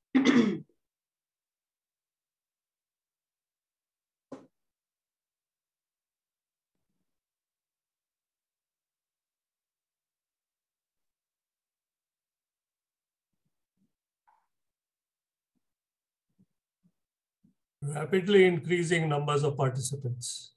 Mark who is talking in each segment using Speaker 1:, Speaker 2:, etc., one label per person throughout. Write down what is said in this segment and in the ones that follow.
Speaker 1: Rapidly increasing numbers of participants.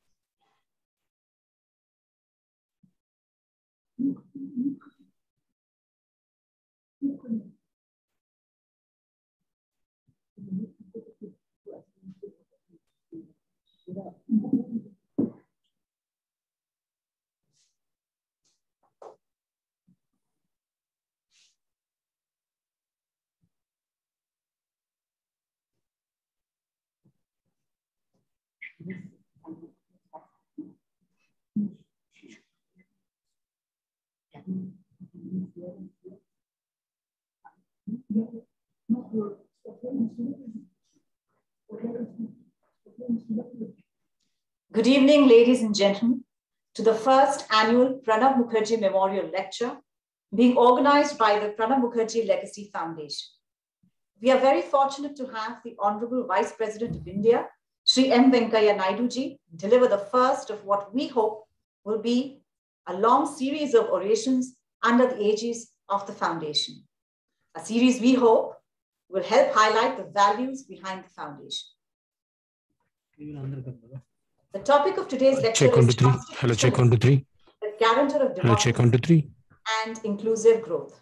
Speaker 2: Good evening, ladies and gentlemen, to the first annual Pranab Mukherjee Memorial Lecture being organized by the Pranab Mukherjee Legacy Foundation. We are very fortunate to have the Honorable Vice President of India, Shri M. Venkaiah Naidu ji, deliver the first of what we hope will be a long series of orations under the aegis of the foundation. A series we hope will help highlight the values behind the foundation. The topic of today's lecture is
Speaker 3: Hello, check 1 2 3.
Speaker 2: The guarantor of democracy.
Speaker 3: Hello, check 1 2 3.
Speaker 2: And inclusive growth.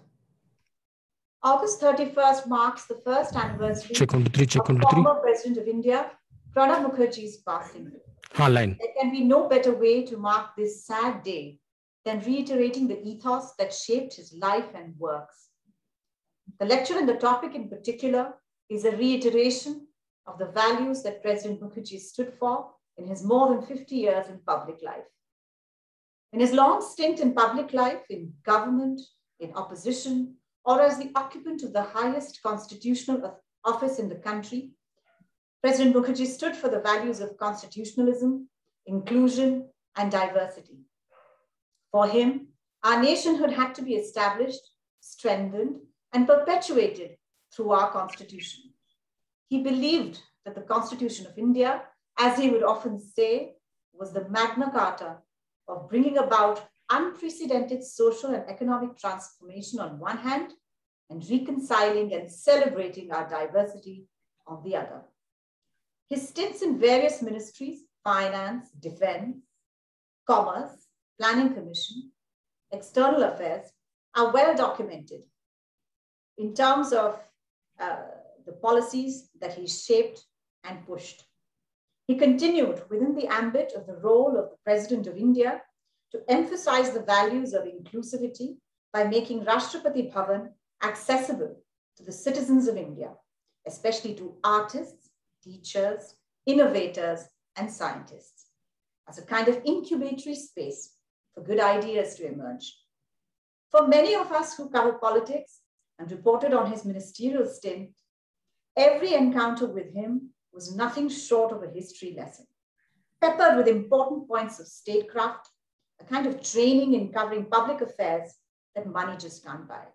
Speaker 2: August 31st marks the first anniversary
Speaker 3: check 1 2 3, check 1 2 3.
Speaker 2: Former President of India, Pranab Mukherjee's passing.
Speaker 3: Line.
Speaker 2: There can be no better way to mark this sad day than reiterating the ethos that shaped his life and works. The lecture and the topic in particular is a reiteration of the values that President Mukherjee stood for in his more than 50 years in public life. In his long stint in public life, in government, in opposition, or as the occupant of the highest constitutional office in the country, President Mukherjee stood for the values of constitutionalism, inclusion, and diversity. For him, our nationhood had to be established, strengthened, and perpetuated through our constitution. He believed that the Constitution of India, as he would often say, was the Magna Carta of bringing about unprecedented social and economic transformation on one hand, and reconciling and celebrating our diversity on the other. His stints in various ministries, finance, defense, commerce, planning commission, external affairs, are well documented in terms of the policies that he shaped and pushed. He continued within the ambit of the role of the President of India to emphasize the values of inclusivity by making Rashtrapati Bhavan accessible to the citizens of India, especially to artists, teachers, innovators, and scientists, as a kind of incubatory space for good ideas to emerge. For many of us who cover politics and reported on his ministerial stint, every encounter with him was nothing short of a history lesson, peppered with important points of statecraft, a kind of training in covering public affairs that money just can't buy.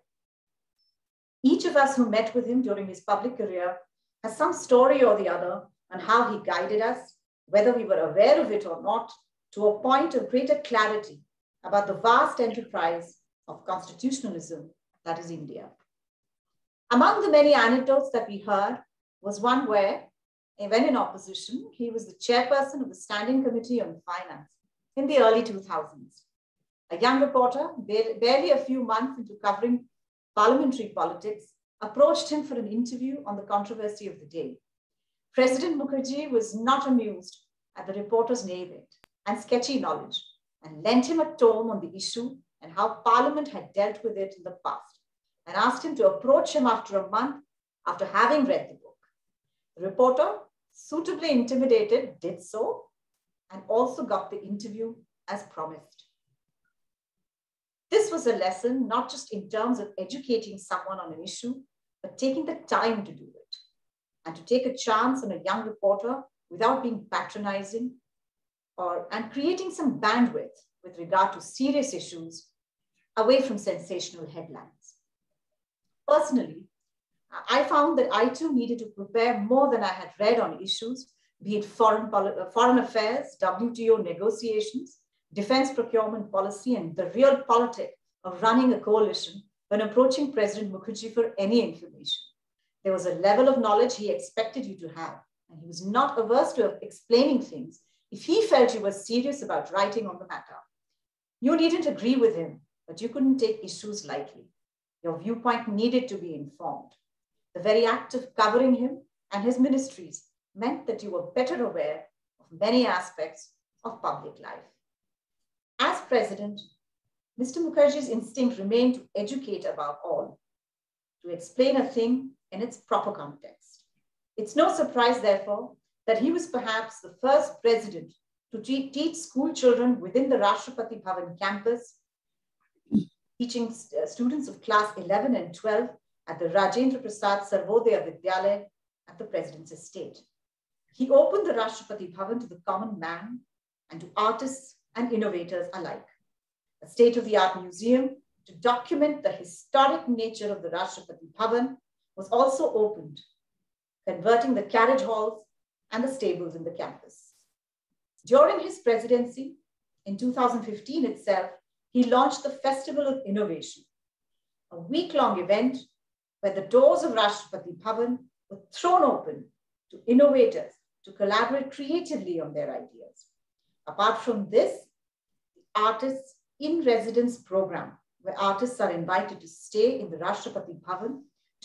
Speaker 2: Each of us who met with him during his public career has some story or the other on how he guided us, whether we were aware of it or not, to a point of greater clarity about the vast enterprise of constitutionalism that is India. Among the many anecdotes that we heard was one where, when in opposition, he was the chairperson of the Standing Committee on Finance in the early 2000s. A young reporter, barely a few months into covering parliamentary politics, approached him for an interview on the controversy of the day. President Mukherjee was not amused at the reporter's naivete and sketchy knowledge and lent him a tome on the issue and how Parliament had dealt with it in the past, and asked him to approach him after a month after having read the book. The reporter, suitably intimidated, did so and also got the interview as promised. This was a lesson not just in terms of educating someone on an issue, but taking the time to do it and to take a chance on a young reporter without being patronizing and creating some bandwidth with regard to serious issues away from sensational headlines. Personally, I found that I too needed to prepare more than I had read on issues, be it foreign affairs, WTO negotiations, defense procurement policy, and the real politic of running a coalition when approaching President Mukherjee for any information. There was a level of knowledge he expected you to have, and he was not averse to explaining things if he felt you were serious about writing on the matter. You needn't agree with him, but you couldn't take issues lightly. Your viewpoint needed to be informed. The very act of covering him and his ministries meant that you were better aware of many aspects of public life. As president, Mr. Mukherjee's instinct remained to educate above all, to explain a thing in its proper context. It's no surprise, therefore, that he was perhaps the first president to teach school children within the Rashtrapati Bhavan campus, teaching students of class 11 and 12 at the Rajendra Prasad Sarvodaya Vidyalaya at the President's estate. He opened the Rashtrapati Bhavan to the common man and to artists and innovators alike. A state-of-the-art museum to document the historic nature of the Rashtrapati Bhavan was also opened, converting the carriage halls and the stables in the campus. During his presidency, in 2015 itself, he launched the Festival of Innovation, a week-long event where the doors of Rashtrapati Bhavan were thrown open to innovators to collaborate creatively on their ideas. Apart from this, the Artists in Residence program, where artists are invited to stay in the Rashtrapati Bhavan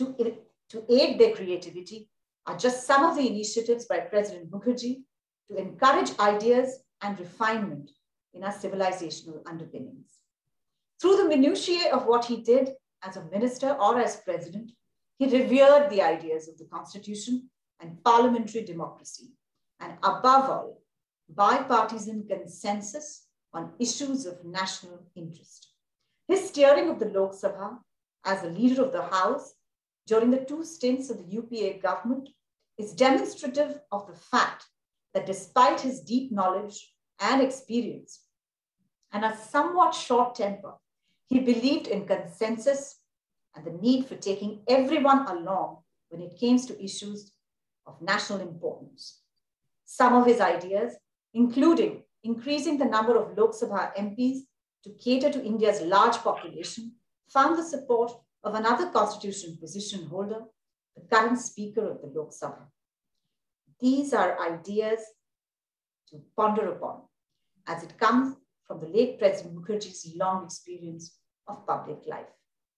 Speaker 2: to aid their creativity, are just some of the initiatives by President Mukherjee to encourage ideas and refinement in our civilizational underpinnings. Through the minutiae of what he did as a minister or as president, he revered the ideas of the Constitution and parliamentary democracy, and above all, bipartisan consensus on issues of national interest. His steering of the Lok Sabha as the leader of the House during the 2 stints of the UPA government is demonstrative of the fact that despite his deep knowledge and experience and a somewhat short temper, he believed in consensus and the need for taking everyone along when it came to issues of national importance. Some of his ideas, including increasing the number of Lok Sabha MPs to cater to India's large population, found the support of another constitutional position holder, the current Speaker of the Lok Sabha. These are ideas to ponder upon, as it comes from the late President Mukherjee's long experience of public life.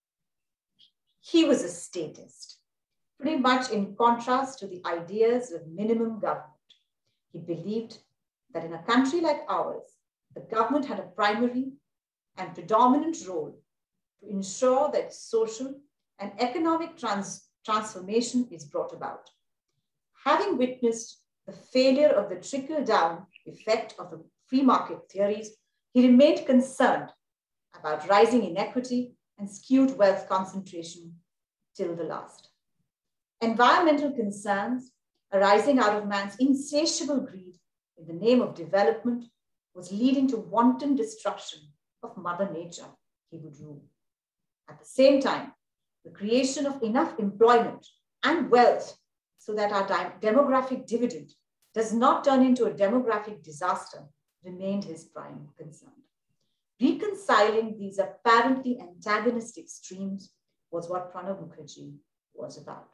Speaker 2: He was a statist, pretty much in contrast to the ideas of minimum government. He believed that in a country like ours, the government had a primary and predominant role to ensure that social and economic transformation is brought about. Having witnessed the failure of the trickle-down effect of the free market theories, he remained concerned about rising inequity and skewed wealth concentration till the last. Environmental concerns arising out of man's insatiable greed in the name of development was leading to wanton destruction of Mother Nature, he would rule. At the same time, the creation of enough employment and wealth so that our demographic dividend does not turn into a demographic disaster remained his prime concern. Reconciling these apparently antagonistic streams was what Pranab Mukherjee was about.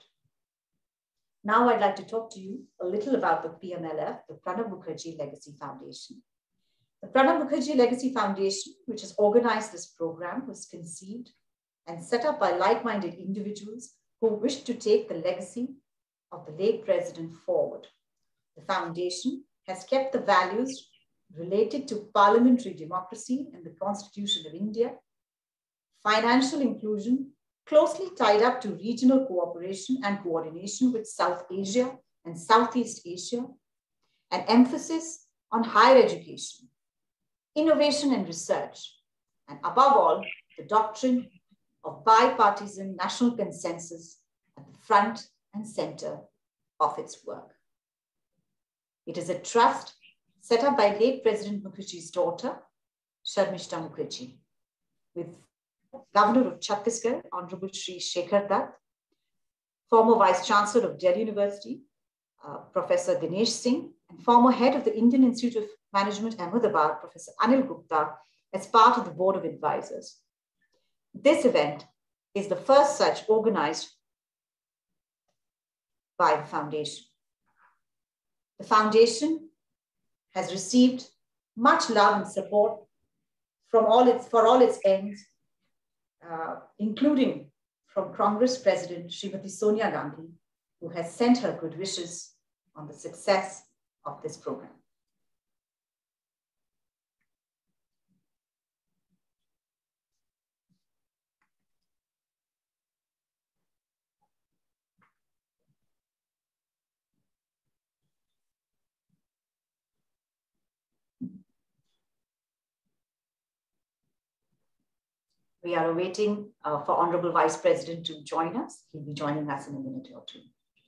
Speaker 2: Now I'd like to talk to you a little about the PMLF, the Pranab Mukherjee Legacy Foundation. The Pranab Mukherjee Legacy Foundation, which has organized this program, was conceived and set up by like-minded individuals who wished to take the legacy of the late president forward. The foundation has kept the values related to parliamentary democracy and the Constitution of India, financial inclusion, closely tied up to regional cooperation and coordination with South Asia and Southeast Asia, an emphasis on higher education, innovation and research, and above all, the doctrine of bipartisan national consensus at the front and center of its work. It is a trust set up by late President Mukherjee's daughter, Sharmishta Mukherjee, with Governor of Chhattisgarh, Honorable Shri Shekhar Dutt, former Vice Chancellor of Delhi University, Professor Dinesh Singh, and former head of the Indian Institute of Management, Ahmedabad, Professor Anil Gupta, as part of the Board of Advisors. This event is the first such organized by the foundation. The foundation has received much love and support for all its ends, including from Congress President Srimati Sonia Gandhi, who has sent her good wishes on the success of this program. We are awaiting for Honorable Vice President to join us. He'll be joining us in a minute or two.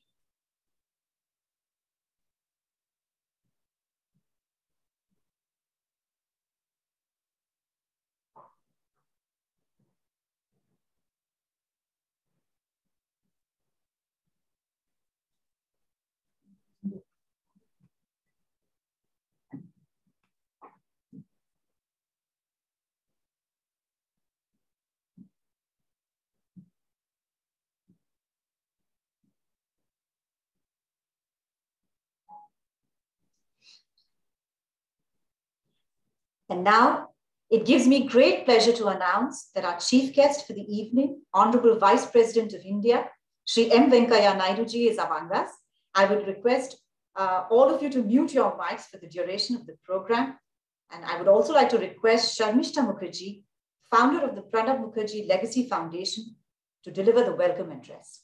Speaker 2: And now, it gives me great pleasure to announce that our chief guest for the evening, Honorable Vice President of India, Shri M. Venkaiah Naidu ji, is among us. I would request all of you to mute your mics for the duration of the program. And I would also like to request Sharmishta Mukherjee, founder of the Pranab Mukherjee Legacy Foundation, to deliver the welcome address.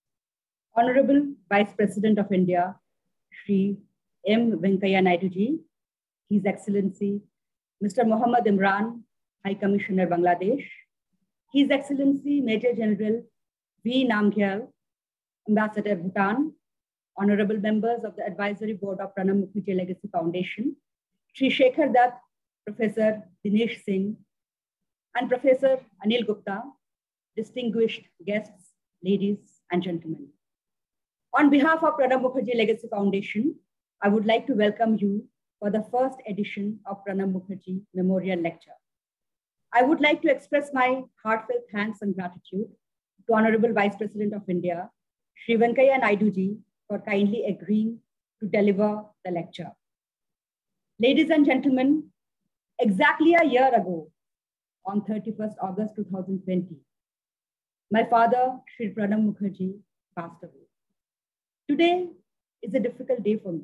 Speaker 4: Honorable Vice President of India, Shri M. Venkaiah Naidu ji, His Excellency, Mr. Mohammad Imran, High Commissioner Bangladesh, His Excellency Major General V. Namgyal, Ambassador Bhutan, Honorable members of the Advisory Board of Pranab Mukherjee Legacy Foundation, Shri Shekhar Dutt, Professor Dinesh Singh, and Professor Anil Gupta, distinguished guests, ladies and gentlemen. On behalf of Pranab Mukherjee Legacy Foundation, I would like to welcome you for the first edition of Pranab Mukherjee Memorial Lecture. I would like to express my heartfelt thanks and gratitude to Honorable Vice President of India, Shri Venkaiah Naidu ji, for kindly agreeing to deliver the lecture. Ladies and gentlemen, exactly a year ago, on 31st August 2020, my father, Shri Pranab Mukherjee, passed away. Today is a difficult day for me.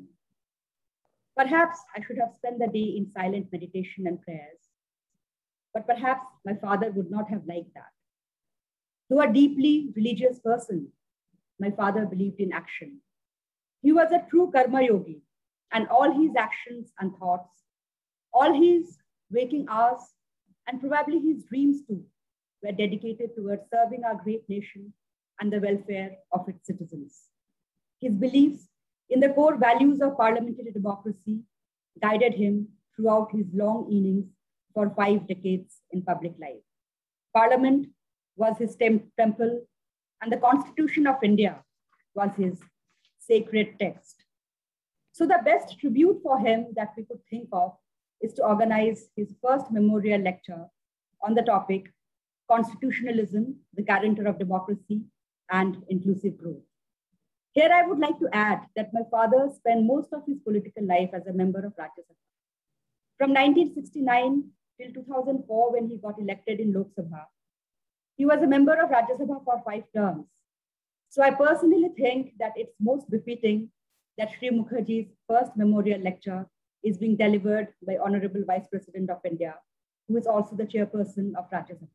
Speaker 4: Perhaps I should have spent the day in silent meditation and prayers, but perhaps my father would not have liked that. Though a deeply religious person, my father believed in action. He was a true karma yogi, and all his actions and thoughts, all his waking hours, and probably his dreams too, were dedicated towards serving our great nation and the welfare of its citizens. His beliefs in the core values of parliamentary democracy guided him throughout his long innings for 5 decades in public life. Parliament was his temple, and the Constitution of India was his sacred text. So the best tribute for him that we could think of is to organize his first memorial lecture on the topic, Constitutionalism, the Guarantor of Democracy and Inclusive Growth. Here, I would like to add that my father spent most of his political life as a member of Rajya Sabha. From 1969 till 2004, when he got elected in Lok Sabha, he was a member of Rajya Sabha for 5 terms. So I personally think that it's most befitting that Shri Mukherjee's first memorial lecture is being delivered by Honorable Vice President of India, who is also the chairperson of Rajya Sabha.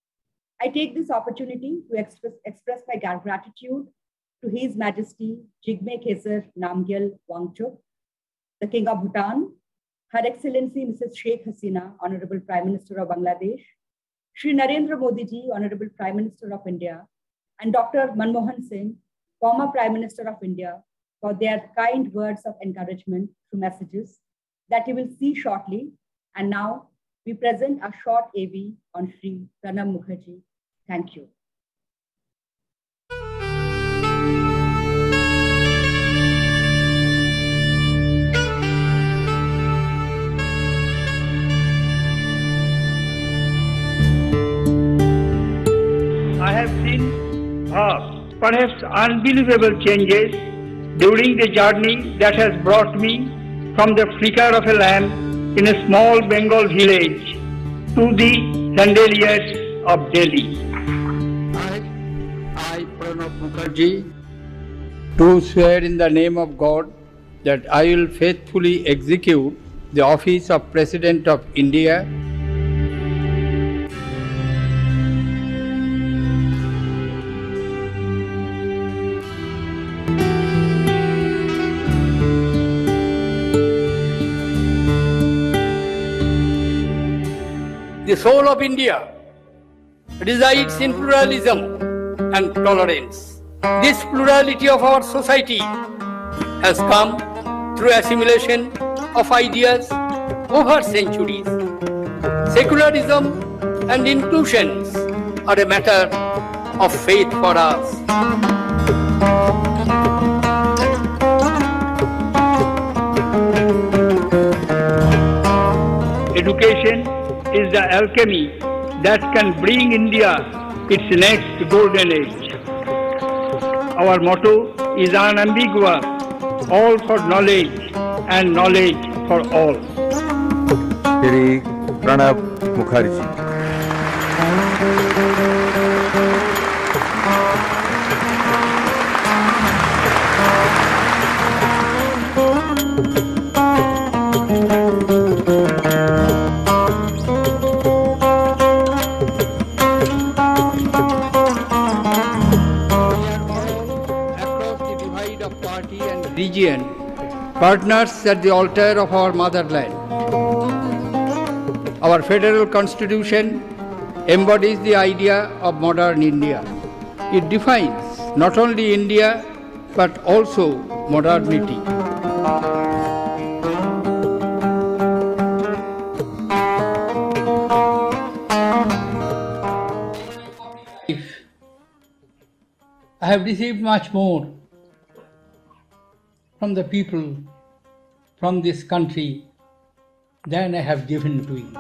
Speaker 4: I take this opportunity to express my gratitude to His Majesty Jigme Khesar Namgyal Wangchuk, the King of Bhutan, Her Excellency Mrs. Sheikh Hasina, Honorable Prime Minister of Bangladesh, Shri Narendra Modi ji, Honorable Prime Minister of India, and Dr. Manmohan Singh, former Prime Minister of India, for their kind words of encouragement through messages that you will see shortly. And now we present a short AV on Shri Pranab Mukherjee. Thank you.
Speaker 5: perhaps unbelievable changes during the journey that has brought me from the flicker of a lamp in a small Bengal village to the chandeliers of Delhi. I, Pranab Mukherjee, do swear in the name of God that I will faithfully execute the office of President of India The soul of India resides in pluralism and tolerance. This plurality of our society has come through assimilation of ideas over centuries. Secularism and inclusions are a matter of faith for us. Education is the alchemy that can bring India its next golden age. Our motto is unambiguous, all for knowledge and knowledge for all.
Speaker 6: Shri Pranab Mukherjee.
Speaker 5: Region, partners at the altar of our motherland. Our federal constitution embodies the idea of modern India. It defines not only India but also modernity. I have received much more from the people, from this country, than I have given to you.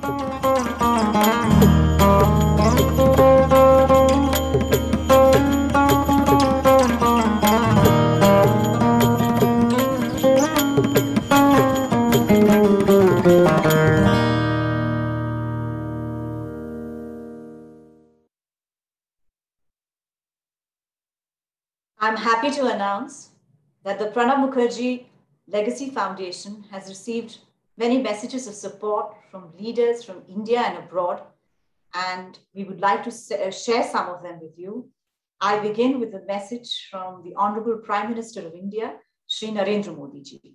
Speaker 2: I'm happy to announce that the Pranab Mukherjee Legacy Foundation has received many messages of support from leaders from India and abroad, and we would like to share some of them with you. I begin with a message from the Honorable Prime Minister of India, Shri Narendra Modi ji.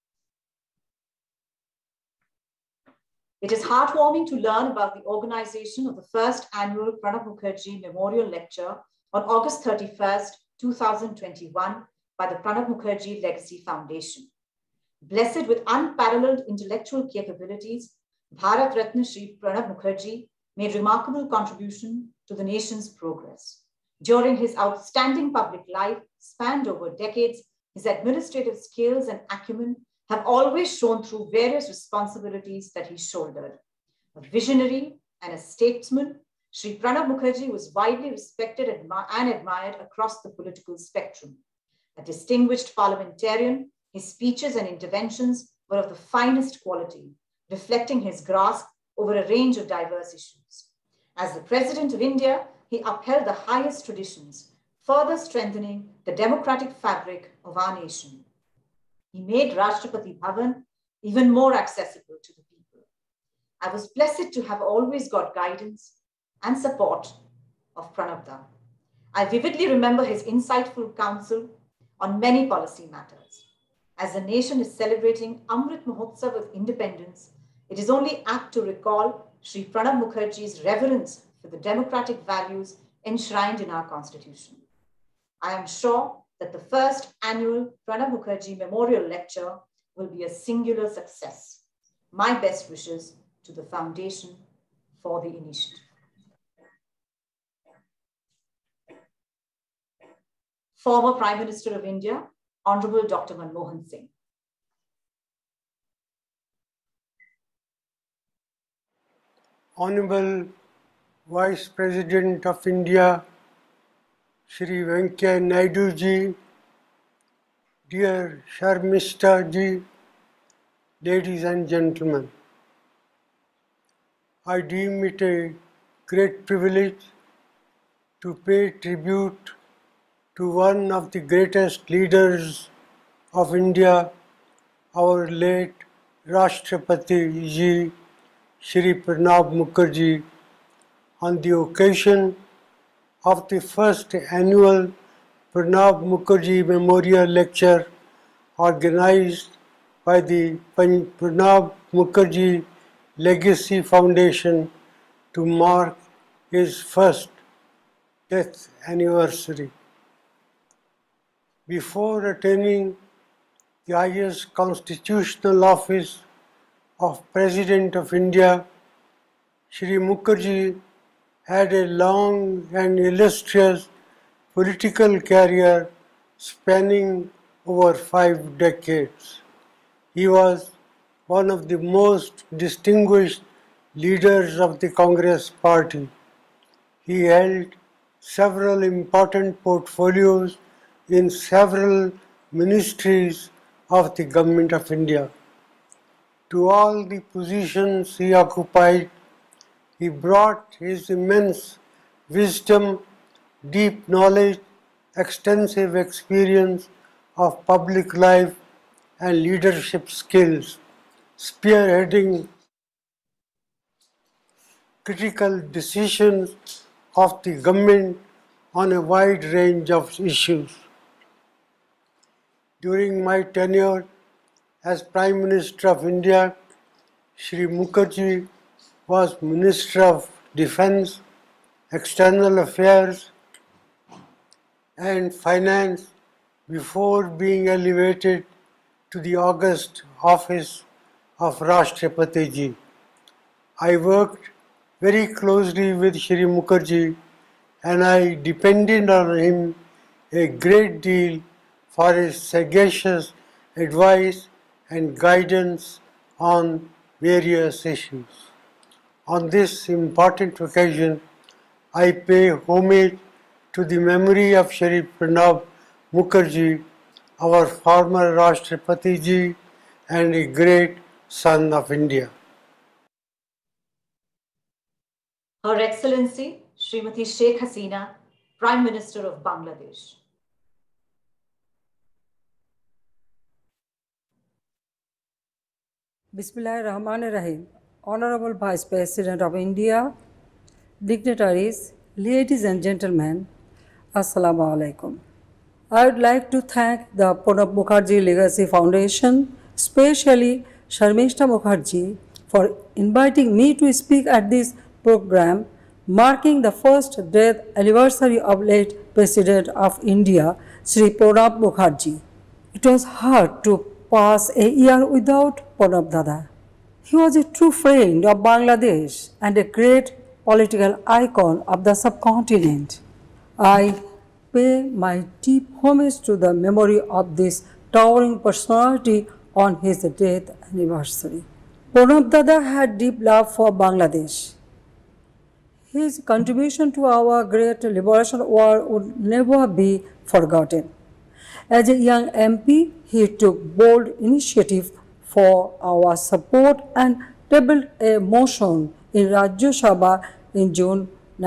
Speaker 2: It is heartwarming to learn about the organization of the first annual Pranab Mukherjee Memorial Lecture on August 31st, 2021, by the Pranab Mukherjee Legacy Foundation. Blessed with unparalleled intellectual capabilities, Bharat Ratna Shri Pranab Mukherjee made remarkable contribution to the nation's progress. During his outstanding public life, spanned over decades, his administrative skills and acumen have always shone through various responsibilities that he shouldered. A visionary and a statesman, Shri Pranab Mukherjee was widely respected and admired across the political spectrum. A distinguished parliamentarian, his speeches and interventions were of the finest quality, reflecting his grasp over a range of diverse issues. As the President of India, he upheld the highest traditions, further strengthening the democratic fabric of our nation. He made Rashtrapati Bhavan even more accessible to the people. I was blessed to have always got guidance and support of Pranab Da. I vividly remember his insightful counsel on many policy matters. As the nation is celebrating Amrit Mahotsav of independence, it is only apt to recall Shri Pranab Mukherjee's reverence for the democratic values enshrined in our constitution. I am sure that the first annual Pranab Mukherjee Memorial Lecture will be a singular success. My best wishes to the foundation for the initiative. Former Prime Minister of India, Honorable Dr. Manmohan Singh.
Speaker 7: Honorable Vice President of India, Shri Venkaiah Naidu ji, dear Sharmishta ji, ladies and gentlemen, I deem it a great privilege to pay tribute to one of the greatest leaders of India, our late Rashtrapati ji, Shri Pranab Mukherjee, on the occasion of the first annual Pranab Mukherjee Memorial Lecture organized by the Pranab Mukherjee Legacy Foundation to mark his first death anniversary. Before attaining the highest constitutional office of President of India, Shri Mukherjee had a long and illustrious political career spanning over 5 decades. He was one of the most distinguished leaders of the Congress Party. He held several important portfolios in several ministries of the Government of India. To all the positions he occupied, he brought his immense wisdom, deep knowledge, extensive experience of public life and leadership skills, spearheading critical decisions of the government on a wide range of issues. During my tenure as Prime Minister of India, Shri Mukherjee was Minister of Defence, External Affairs and Finance before being elevated to the august office of Rashtrapati ji. I worked very closely with Shri Mukherjee and I depended on him a great deal for his sagacious advice and guidance on various issues. On this important occasion, I pay homage to the memory of Shri Pranab Mukherjee, our former Rashtrapati ji and a great son of India.
Speaker 2: Her Excellency Srimati Sheikh Hasina, Prime Minister of Bangladesh.
Speaker 8: Bismillahirrahmanirrahim. Honorable Vice President of India, dignitaries, ladies and gentlemen, Assalamu alaikum. I would like to thank the Pranab Mukherjee Legacy Foundation, especially Sharmishta Mukherjee, for inviting me to speak at this program marking the first death anniversary of late President of India, Shri Pranab Mukherjee. It was hard to pass a year without Pranab Dada. He was a true friend of Bangladesh and a great political icon of the subcontinent. I pay my deep homage to the memory of this towering personality on his death anniversary. Pranab Dada had deep love for Bangladesh. His contribution to our great liberation war would never be forgotten. As a young MP, he took bold initiative for our support and tabled a motion in Rajya Sabha in June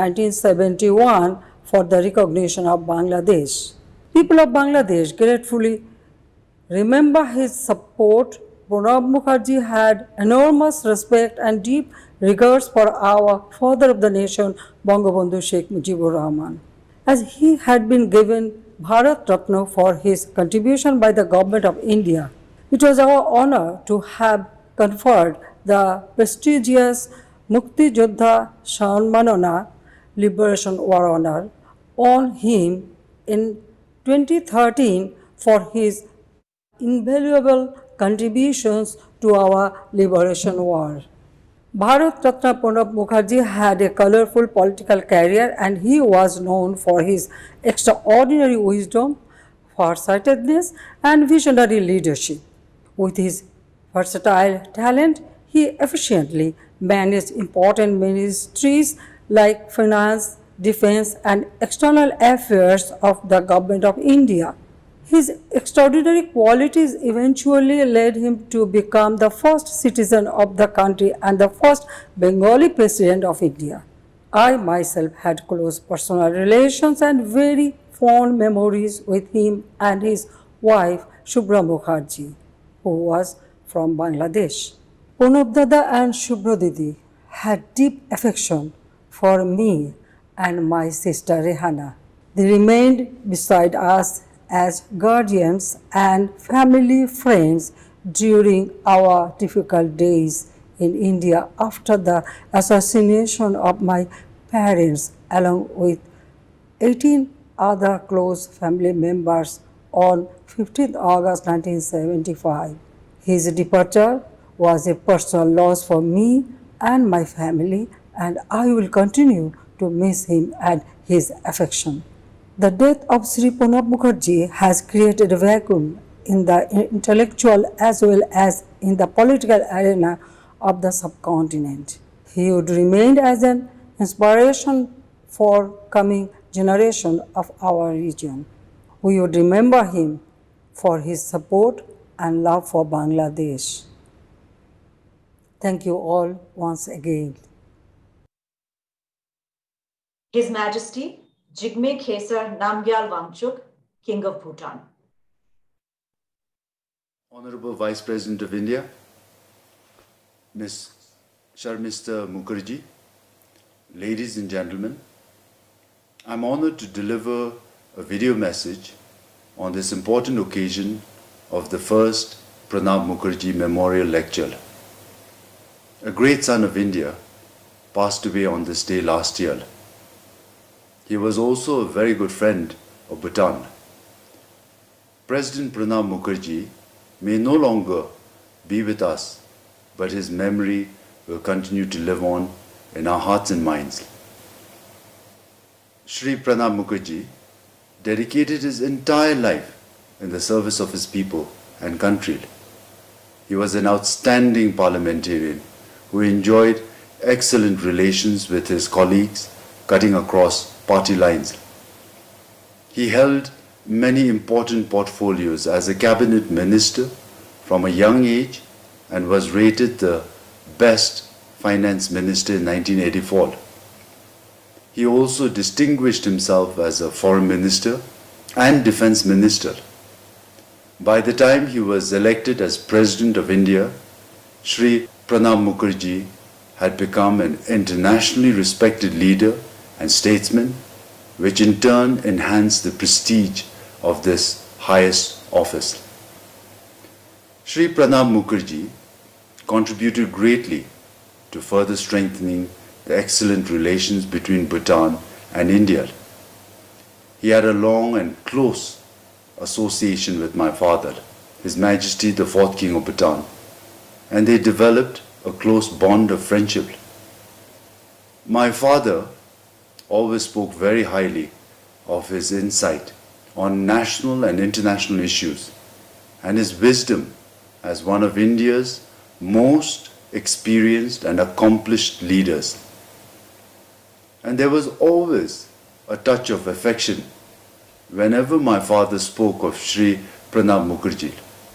Speaker 8: 1971 for the recognition of Bangladesh. People of Bangladesh gratefully remember his support. Pranab Mukherjee had enormous respect and deep regards for our father of the nation, Bangabandhu Sheikh Mujibur Rahman. As he had been given Bharat Ratna for his contribution by the Government of India, it was our honor to have conferred the prestigious Mukti Jodha Sammanana Liberation War Honor on him in 2013 for his invaluable contributions to our liberation war. Bharat Ratna Pranab Mukherjee had a colorful political career and he was known for his extraordinary wisdom, farsightedness and visionary leadership. With his versatile talent, he efficiently managed important ministries like finance, Defense and External Affairs of the Government of India. His extraordinary qualities eventually led him to become the first citizen of the country and the first Bengali President of India. I myself had close personal relations and very fond memories with him and his wife Shubhra Mukherjee, who was from Bangladesh. Pranab Dada and Shubhra Didi had deep affection for me and my sister Rehana. They remained beside us as guardians and family friends during our difficult days in India after the assassination of my parents, along with 18 other close family members on 15 August 1975. His departure was a personal loss for me and my family, and I will continue to miss him and his affection. The death of Sri Pranab Mukherjee has created a vacuum in the intellectual as well as in the political arena of the subcontinent. He would remain as an inspiration for coming generation of our region. We would remember him for his support and love for Bangladesh. Thank you all once again.
Speaker 2: His Majesty Jigme Khesar Namgyal Wangchuk, King of Bhutan.
Speaker 9: Honorable Vice President of India, Ms. Sharmista Mukherjee, ladies and gentlemen, I'm honored to deliver a video message on this important occasion of the first Pranab Mukherjee Memorial Lecture. A great son of India passed away on this day last year. He was also a very good friend of Bhutan. President Pranab Mukherjee may no longer be with us, but his memory will continue to live on in our hearts and minds. Shri Pranab Mukherjee dedicated his entire life in the service of his people and country. He was an outstanding parliamentarian who enjoyed excellent relations with his colleagues, cutting across party lines. He held many important portfolios as a cabinet minister from a young age and was rated the best finance minister in 1984. He also distinguished himself as a foreign minister and defense minister. By the time he was elected as President of India, Shri Pranab Mukherjee had become an internationally respected leader and statesman, which in turn enhanced the prestige of this highest office. Shri Pranab Mukherjee contributed greatly to further strengthening the excellent relations between Bhutan and India. He had a long and close association with my father, His Majesty the Fourth King of Bhutan, and they developed a close bond of friendship. My father always spoke very highly of his insight on national and international issues and his wisdom as one of India's most experienced and accomplished leaders. And there was always a touch of affection whenever my father spoke of Shri Pranab Mukherjee.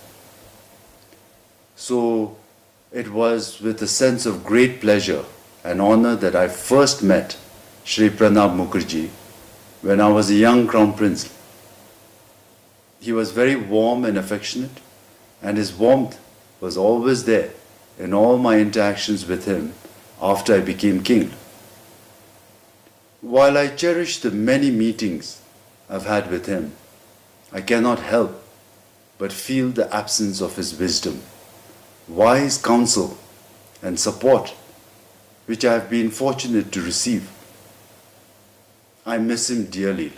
Speaker 9: So it was with a sense of great pleasure and honor that I first met Shri Pranab Mukherjee when I was a young crown prince. He was very warm and affectionate, and his warmth was always there in all my interactions with him after I became king. While I cherish the many meetings I've had with him, I cannot help but feel the absence of his wisdom, wise counsel, and support, which I have been fortunate to receive. I miss him dearly.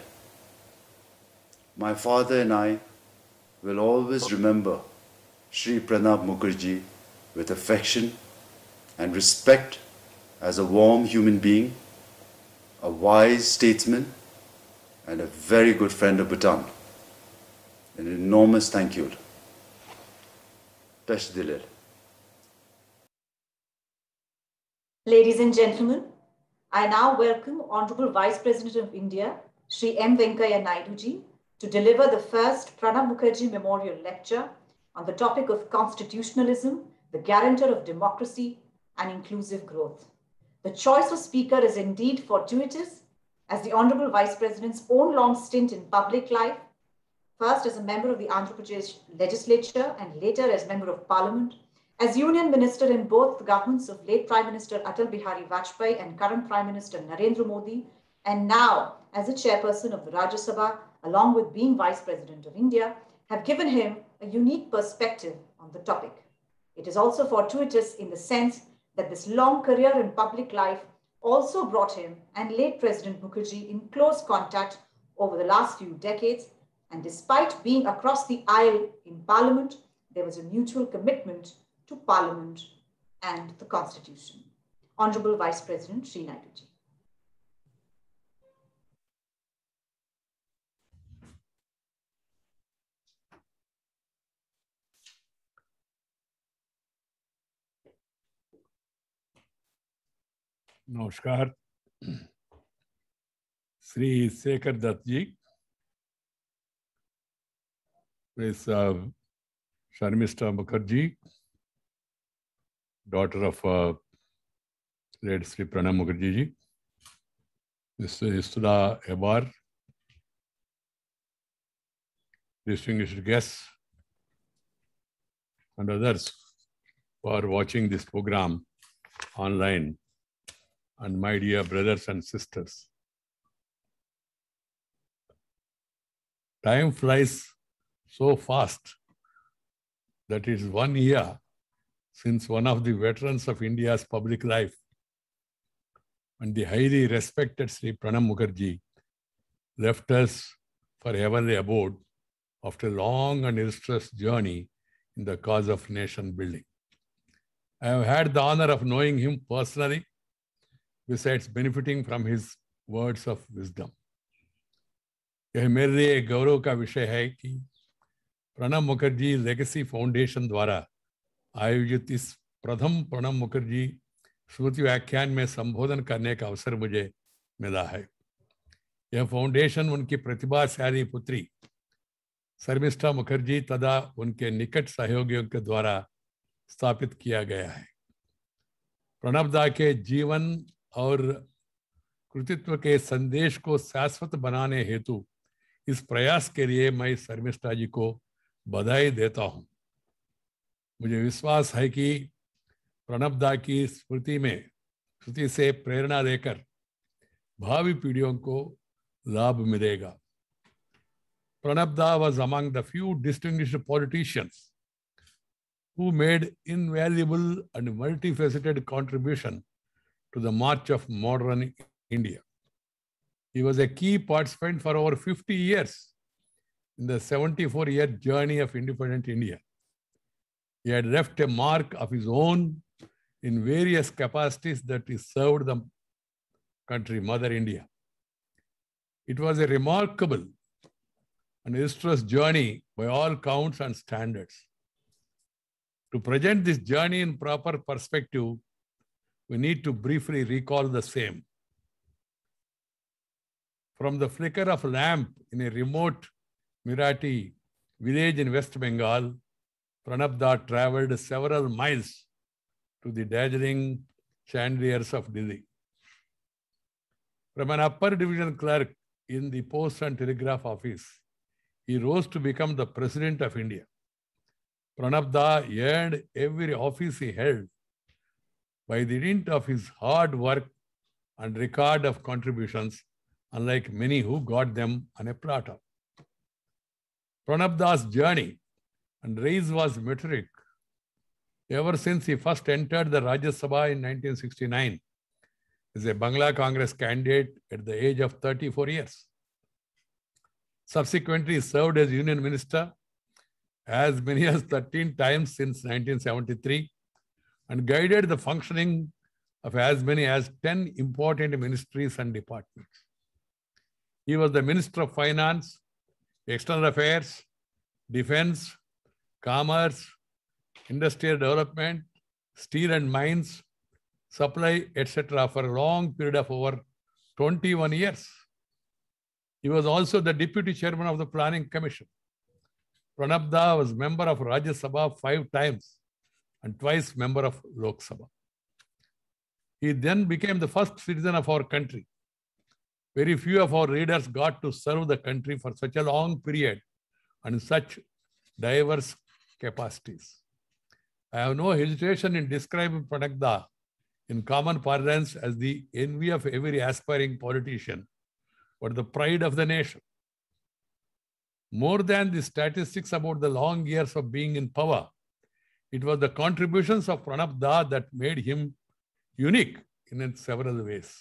Speaker 9: My father and I will always remember Shri Pranab Mukherjee with affection and respect as a warm human being, a wise statesman, and a very good friend of Bhutan. An enormous thank you. Tash Dilil.
Speaker 2: Ladies and gentlemen, I now welcome Honorable Vice President of India, Shri M. Venkaiah Naidu ji, to deliver the first Pranab Mukherjee Memorial Lecture on the topic of constitutionalism, the guarantor of democracy and inclusive growth. The choice of speaker is indeed fortuitous, as the Honorable Vice President's own long stint in public life, first as a member of the Andhra Pradesh legislature and later as member of parliament, as union minister in both the governments of late Prime Minister Atal Bihari Vajpayee and current Prime Minister Narendra Modi, and now as the chairperson of the Rajya Sabha, along with being Vice President of India, have given him a unique perspective on the topic. It is also fortuitous in the sense that this long career in public life also brought him and late President Mukherjee in close contact over the last few decades, and despite being across the aisle in Parliament, there was a mutual commitment to Parliament and the Constitution. Honorable Vice President Shri Naidu ji.
Speaker 10: नमस्कार श्री शेखर दत्त जी, Miss Sharmista Mukherjee, daughter of late Sri Pranab Mukherjee ji, Mr. Istuda Ebar, distinguished guests and others who are watching this program online, and my dear brothers and sisters. Time flies so fast that it is 1 year since one of the veterans of India's public life and the highly respected Sri Pranab Mukherjee left us for heavenly abode after a long and illustrious journey in the cause of nation building. I have had the honor of knowing him personally, besides benefiting from his words of wisdom. यह मेरे लिए गौरव का विषय है कि Pranab Mukherjee legacy foundation द्वारा आयोजित इस प्रथम प्रणब मुखर्जी स्मृति व्याख्यान में संबोधन करने का अवसर मुझे मिला है। यह फाउंडेशन उनकी प्रतिभाशाली पुत्री शर्मिष्ठा मुखर्जी तथा उनके निकट सहयोगियों के द्वारा स्थापित किया गया है। प्रणब दा के जीवन और कृतित्व के संदेश को शाश्वत बनाने हेतु इस प्रयास के लिए मैं शर्मिष्ठा जी को बधाई देता हूं। मुझे विश्वास है कि प्रणब दा की स्मृति से प्रेरणा लेकर भावी पीढ़ियों को लाभ मिलेगा। Pranab Da was among the few distinguished politicians who made invaluable and multifaceted contribution to the march of modern India. He was a key participant for over 50 years in the 74-year journey of independent India. He had left a mark of his own in various capacities that he served the country, Mother India. It was a remarkable and illustrious journey by all counts and standards. To present this journey in proper perspective, we need to briefly recall the same. From the flicker of a lamp in a remote Marathi village in West Bengal, Pranab Da traveled several miles to the dazzling chandeliers of Delhi. From an upper division clerk in the Post and Telegraph Office, he rose to become the President of India. Pranab Da earned every office he held by the dint of his hard work and record of contributions, unlike many who got them on a platter. Pranab Da's journey and rise was meteoric. Ever since he first entered the Rajya Sabha in 1969 as a Bangla Congress candidate at the age of 34 years. Subsequently served as Union Minister as many as 13 times since 1973 and guided the functioning of as many as 10 important ministries and departments. He was the Minister of Finance, External Affairs, Defense, Commerce, Industrial Development, Steel and Mines, supply, etc. for a long period of over 21 years. He was also the deputy chairman of the Planning Commission. Pranab Da was member of Rajya Sabha 5 times and twice member of Lok Sabha. He then became the first citizen of our country. Very few of our leaders got to serve the country for such a long period and in such diverse capacities. I have no hesitation in describing Pranab Da in common parlance as the envy of every aspiring politician, but the pride of the nation. More than the statistics about the long years of being in power, it was the contributions of Pranab Da that made him unique in several ways.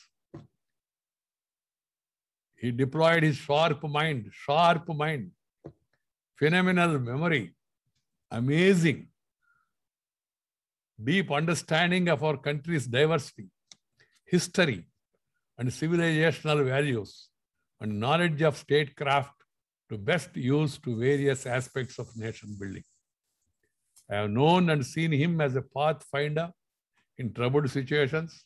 Speaker 10: He deployed his sharp mind, phenomenal memory, amazing, deep understanding of our country's diversity, history, and civilizational values, and knowledge of statecraft to best use to various aspects of nation building. I have known and seen him as a pathfinder in troubled situations.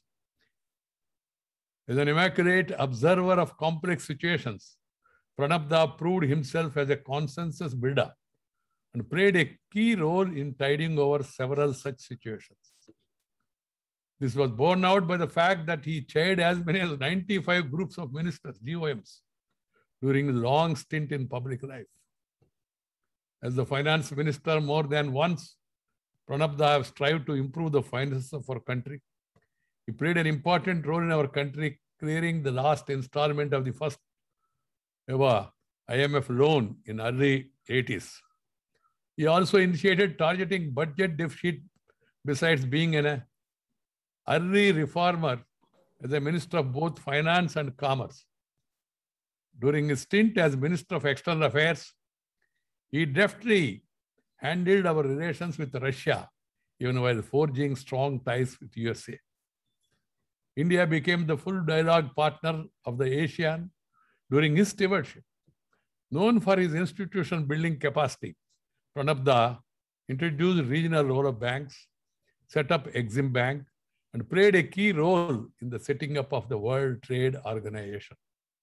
Speaker 10: As an immaculate observer of complex situations, Pranab Da proved himself as a consensus builder and played a key role in tiding over several such situations. This was borne out by the fact that he chaired as many as 95 groups of ministers, GOMs, during his long stint in public life. As the finance minister, more than once, Pranab Da has strived to improve the finances of our country. He played an important role in our country, clearing the last installment of the first ever IMF loan in early 80s. He also initiated targeting budget deficit besides being an early reformer as a minister of both finance and commerce. During his stint as Minister of External Affairs, he deftly handled our relations with Russia, even while forging strong ties with USA. India became the full dialogue partner of the ASEAN during his stewardship. Known for his institution building capacity, Pranab Da introduced regional roll-up banks, set up Exim Bank, and played a key role in the setting up of the World Trade Organization.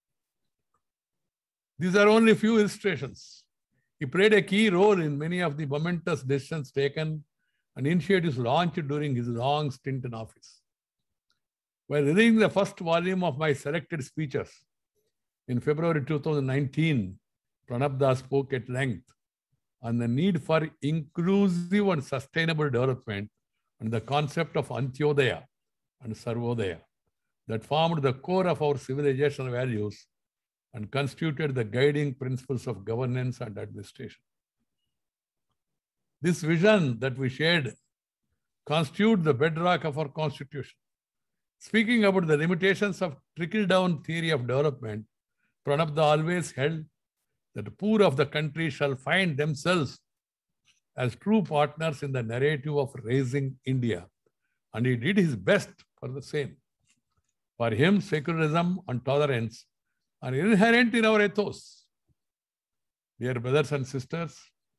Speaker 10: These are only a few illustrations. He played a key role in many of the momentous decisions taken and initiatives launched during his long stint in office. While reading the first volume of my selected speeches in February 2019, Pranab Da spoke at length on the need for inclusive and sustainable development and the concept of Antyodaya and Sarvodaya that formed the core of our civilizational values and constituted the guiding principles of governance and administration. This vision that we shared constitutes the bedrock of our constitution. Speaking about the limitations of trickle-down theory of development, Pranab Da always held that the poor of the country shall find themselves as true partners in the narrative of raising India, and he did his best for the same. For him, secularism and tolerance are inherent in our ethos. Dear brothers and sisters,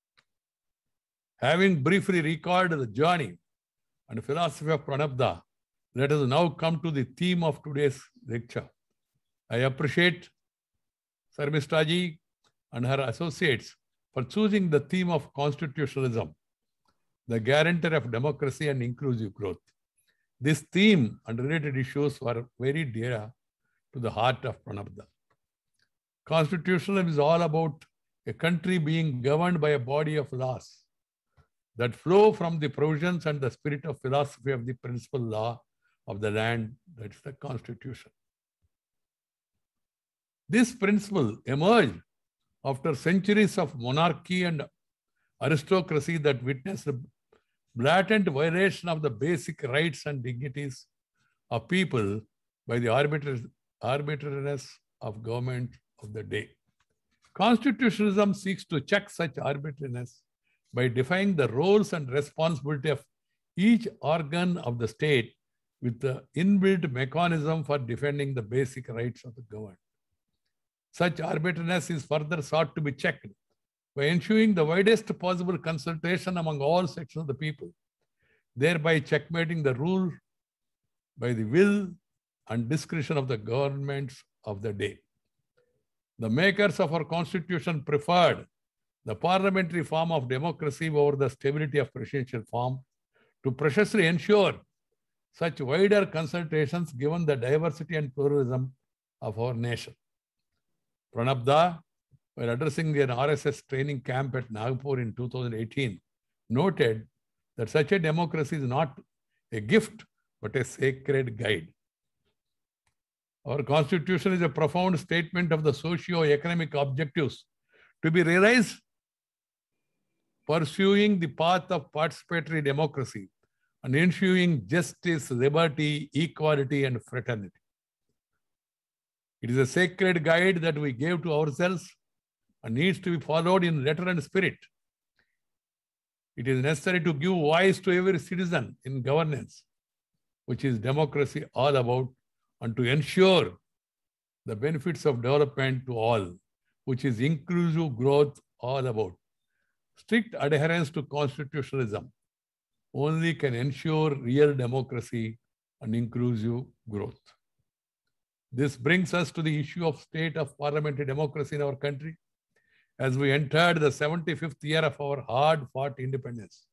Speaker 10: having briefly recalled the journey and philosophy of Pranab Da, let us now come to the theme of today's lecture. I appreciate Sarmishta Ji and her associates for choosing the theme of constitutionalism, the guarantor of democracy and inclusive growth. This theme and related issues were very dear to the heart of Pranab Da. Constitutionalism is all about a country being governed by a body of laws that flow from the provisions and the spirit of philosophy of the principal law of the land, that's the Constitution. This principle emerged after centuries of monarchy and aristocracy that witnessed the blatant violation of the basic rights and dignities of people by the arbitrariness of government of the day. Constitutionalism seeks to check such arbitrariness by defining the roles and responsibility of each organ of the state with the inbuilt mechanism for defending the basic rights of the governed. Such arbitrariness is further sought to be checked by ensuring the widest possible consultation among all sections of the people, thereby checkmating the rule by the will and discretion of the governments of the day. The makers of our constitution preferred the parliamentary form of democracy over the stability of presidential form to preciously ensure such wider consultations given the diversity and pluralism of our nation. Pranab Da, while addressing an RSS training camp at Nagpur in 2018, noted that such a democracy is not a gift but a sacred guide. Our constitution is a profound statement of the socio-economic objectives to be realized pursuing the path of participatory democracy and ensuring justice, liberty, equality, and fraternity. It is a sacred guide that we gave to ourselves and needs to be followed in letter and spirit. It is necessary to give voice to every citizen in governance, which is democracy all about, and to ensure the benefits of development to all, which is inclusive growth all about. Strict adherence to constitutionalism only can ensure real democracy and inclusive growth. This brings us to the issue of state of parliamentary democracy in our country as we entered the 75th year of our hard-fought independence.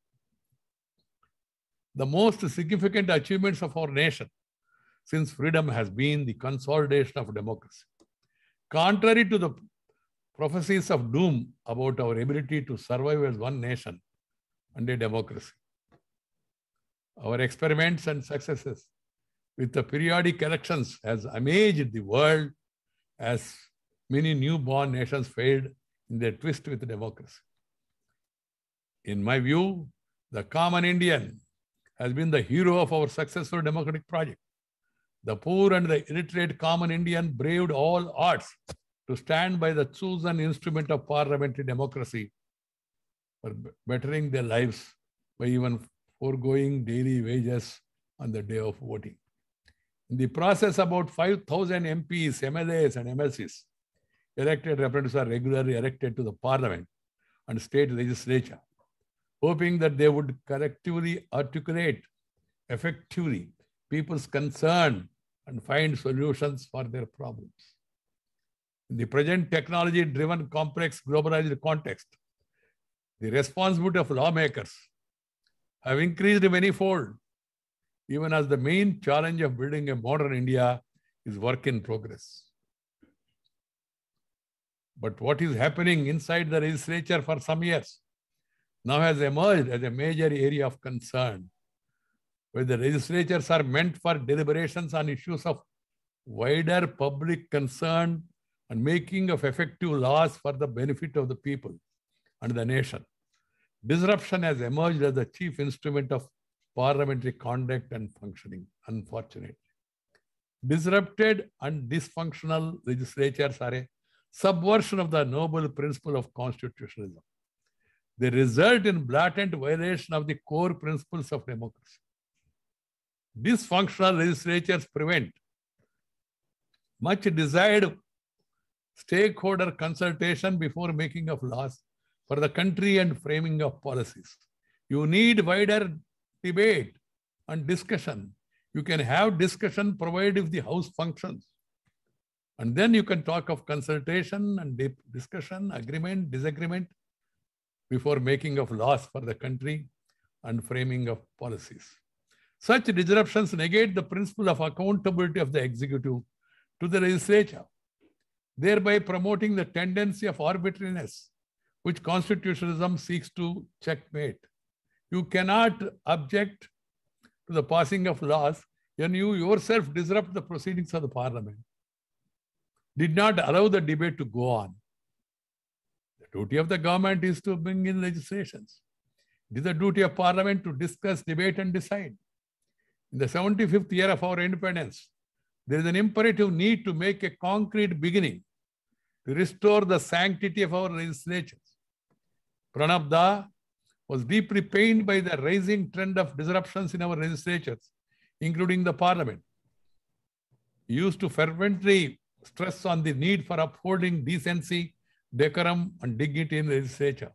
Speaker 10: The most significant achievements of our nation since freedom has been the consolidation of democracy. Contrary to the prophecies of doom about our ability to survive as one nation and a democracy, our experiments and successes with the periodic elections has amazed the world as many newborn nations failed in their twist with democracy. In my view, the common Indian has been the hero of our successful democratic project. The poor and the illiterate common Indian braved all odds to stand by the chosen instrument of parliamentary democracy for bettering their lives by even foregoing daily wages on the day of voting. In the process, about 5,000 MPs, MLAs, and MLCs, elected representatives are regularly elected to the parliament and state legislature, hoping that they would collectively articulate effectively people's concern and find solutions for their problems. In the present technology-driven, complex, globalized context, the responsibility of lawmakers have increased manyfold, even as the main challenge of building a modern India is work in progress. But what is happening inside the legislature for some years now has emerged as a major area of concern, where the legislatures are meant for deliberations on issues of wider public concern and making of effective laws for the benefit of the people and the nation. Disruption has emerged as the chief instrument of parliamentary conduct and functioning, unfortunately. Disrupted and dysfunctional legislatures are a subversion of the noble principle of constitutionalism. They result in blatant violation of the core principles of democracy. Dysfunctional legislatures prevent much desired stakeholder consultation before making of laws for the country and framing of policies. You need wider debate and discussion. You can have discussion provided if the House functions. And then you can talk of consultation and discussion, agreement, disagreement before making of laws for the country and framing of policies. Such disruptions negate the principle of accountability of the executive to the legislature, thereby promoting the tendency of arbitrariness, which constitutionalism seeks to checkmate. You cannot object to the passing of laws when you yourself disrupt the proceedings of the parliament, did not allow the debate to go on. The duty of the government is to bring in legislations. It is the duty of parliament to discuss, debate, and decide. In the 75th year of our independence, there is an imperative need to make a concrete beginning to restore the sanctity of our legislatures. Pranab Da was deeply pained by the rising trend of disruptions in our legislatures, including the parliament. He used to fervently stress on the need for upholding decency, decorum, and dignity in the legislature.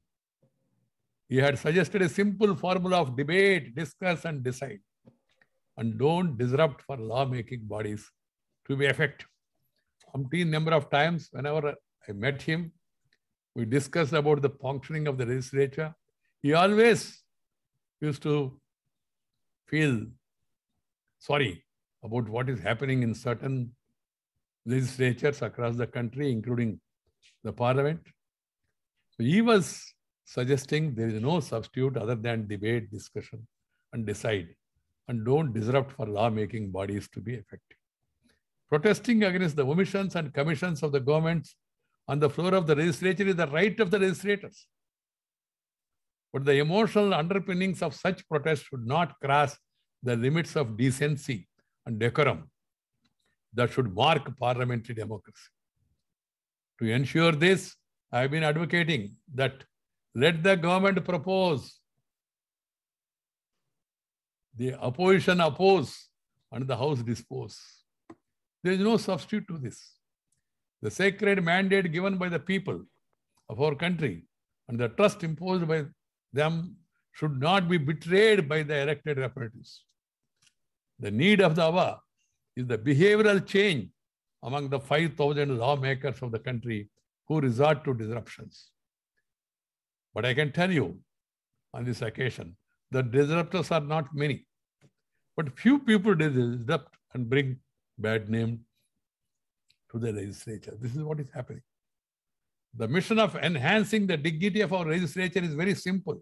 Speaker 10: He had suggested a simple formula of debate, discuss, and decide. and don't disrupt for lawmaking bodies to be effective. Umpteen number of times, whenever I met him, we discussed about the functioning of the legislature. He always used to feel sorry about what is happening in certain legislatures across the country, including the parliament. So he was suggesting there is no substitute other than debate, discussion, and decide, and don't disrupt for lawmaking bodies to be effective. Protesting against the omissions and commissions of the governments on the floor of the legislature is the right of the legislators. But the emotional underpinnings of such protests should not cross the limits of decency and decorum that should mark parliamentary democracy. To ensure this, I have been advocating that let the government propose, the opposition oppose, and the House dispose. There is no substitute to this. The sacred mandate given by the people of our country and the trust imposed by them should not be betrayed by the elected representatives. The need of the hour is the behavioral change among the 5,000 lawmakers of the country who resort to disruptions. But I can tell you on this occasion, the disruptors are not many, but few people disrupt and bring bad name to the legislature. This is what is happening. The mission of enhancing the dignity of our legislature is very simple.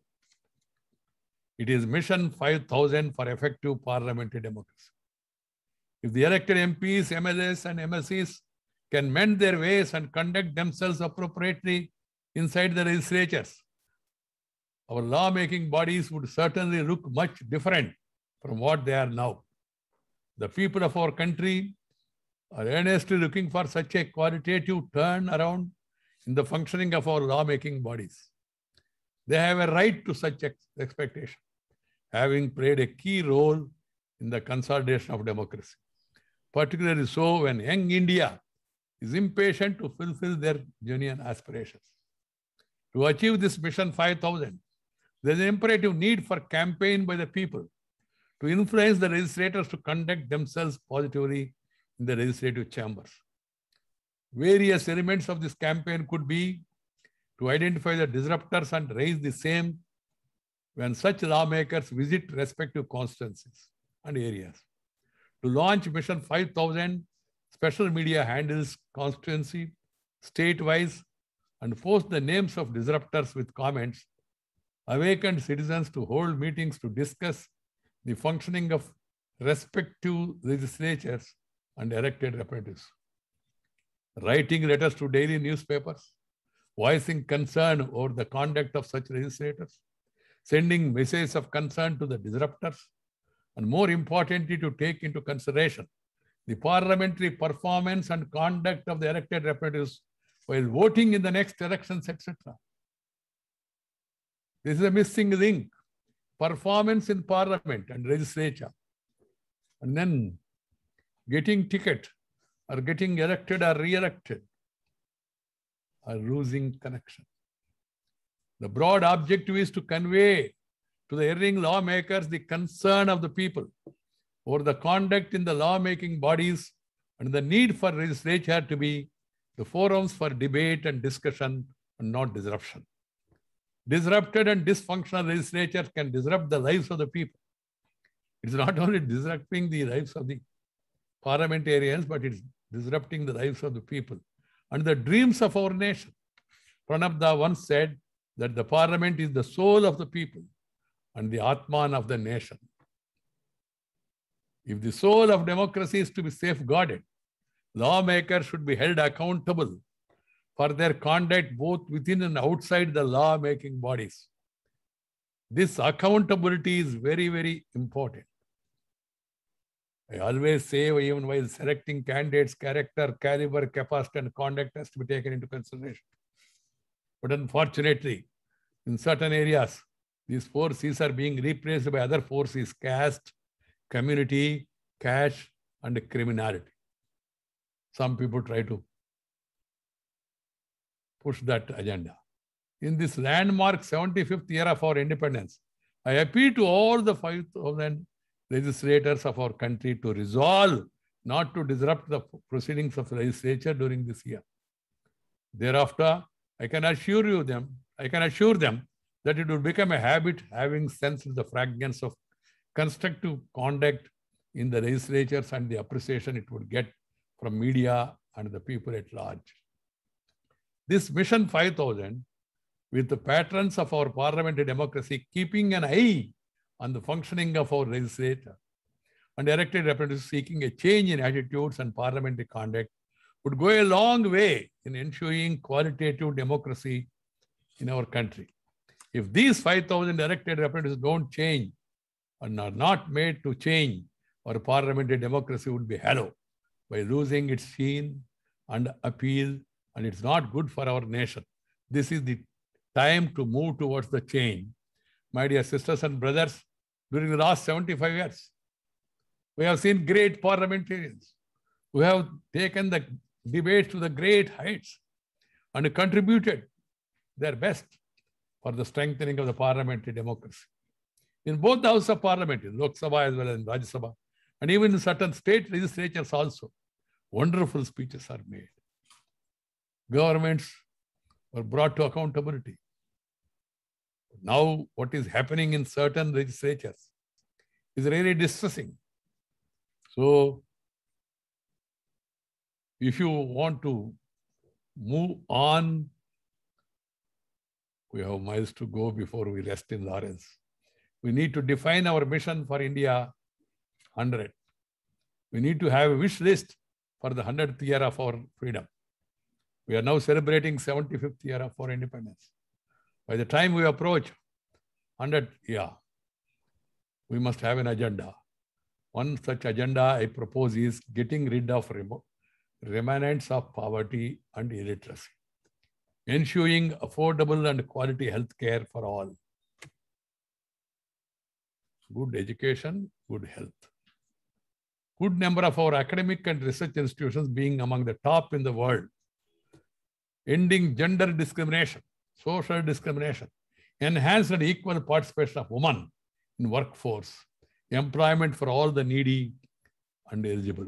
Speaker 10: It is mission 5,000 for effective parliamentary democracy. If the elected MPs, MLAs, and MLCs can mend their ways and conduct themselves appropriately inside the legislatures, our lawmaking bodies would certainly look much different from what they are now. The people of our country are earnestly looking for such a qualitative turn around in the functioning of our lawmaking bodies. They have a right to such expectation, having played a key role in the consolidation of democracy, particularly so when young India is impatient to fulfill their genuine aspirations. To achieve this mission 5,000, there is an imperative need for campaign by the people to influence the legislators to conduct themselves positively in the legislative chambers. Various elements of this campaign could be to identify the disruptors and raise the same when such lawmakers visit respective constituencies and areas. To launch Mission 5,000, special media handles constituency, state-wise, and post the names of disruptors with comments, awakened citizens to hold meetings to discuss the functioning of respective legislatures and elected representatives. Writing letters to daily newspapers, voicing concern over the conduct of such legislators, sending messages of concern to the disruptors, and more importantly, to take into consideration the parliamentary performance and conduct of the elected representatives while voting in the next elections, etc. This is a missing link. Performance in parliament and legislature, and then getting ticket or getting elected or re-elected are losing connection. The broad objective is to convey to the erring lawmakers the concern of the people over the conduct in the lawmaking bodies and the need for legislature to be the forums for debate and discussion and not disruption. Disrupted and dysfunctional legislatures can disrupt the lives of the people. It's not only disrupting the lives of the parliamentarians, but it's disrupting the lives of the people and the dreams of our nation. Pranab Da once said that the parliament is the soul of the people and the Atman of the nation. If the soul of democracy is to be safeguarded, lawmakers should be held accountable for their conduct both within and outside the law-making bodies. This accountability is very, very important. I always say, even while selecting candidates, character, caliber, capacity, and conduct has to be taken into consideration. But unfortunately, in certain areas, these 4 C's are being replaced by other 4 C's: caste, community, cash, and criminality. Some people try to push that agenda. In this landmark 75th year of our independence, I appeal to all the 5,000 legislators of our country to resolve not to disrupt the proceedings of the legislature during this year. Thereafter, I can assure them that it will become a habit, having sensed the fragrance of constructive conduct in the legislatures and the appreciation it would get from media and the people at large. This Mission 5000, with the patrons of our parliamentary democracy keeping an eye on the functioning of our legislature and elected representatives seeking a change in attitudes and parliamentary conduct, would go a long way in ensuring qualitative democracy in our country. If these 5,000 elected representatives don't change and are not made to change, our parliamentary democracy would be hollow by losing its sheen and appeal, and it's not good for our nation. This is the time to move towards the change. My dear sisters and brothers, during the last 75 years, we have seen great parliamentarians who have taken the debate to the great heights and contributed their best for the strengthening of the parliamentary democracy. In both the House of Parliament, in Lok Sabha as well as in Rajya Sabha, and even in certain state legislatures also, wonderful speeches are made. Governments were brought to accountability. Now, what is happening in certain legislatures is really distressing. So, if you want to move on, we have miles to go before we rest in Lawrence. We need to define our mission for India 100. We need to have a wish list for the 100th year of our freedom. We are now celebrating 75th year of our independence. By the time we approach 100th year, we must have an agenda. One such agenda I propose is getting rid of remnants of poverty and illiteracy, ensuring affordable and quality health care for all, good education, good health, good number of our academic and research institutions being among the top in the world, ending gender discrimination, social discrimination, enhanced and equal participation of women in workforce, employment for all the needy and eligible,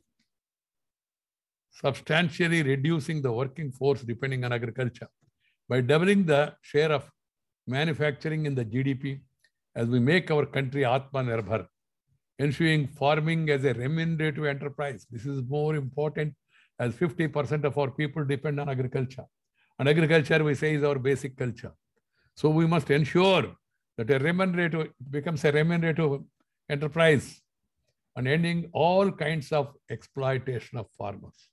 Speaker 10: substantially reducing the working force depending on agriculture by doubling the share of manufacturing in the GDP as we make our country Atmanirbhar, ensuring farming as a remunerative enterprise. This is more important as 50% of our people depend on agriculture. And agriculture, we say, is our basic culture. So we must ensure that it becomes a remunerative enterprise and ending all kinds of exploitation of farmers.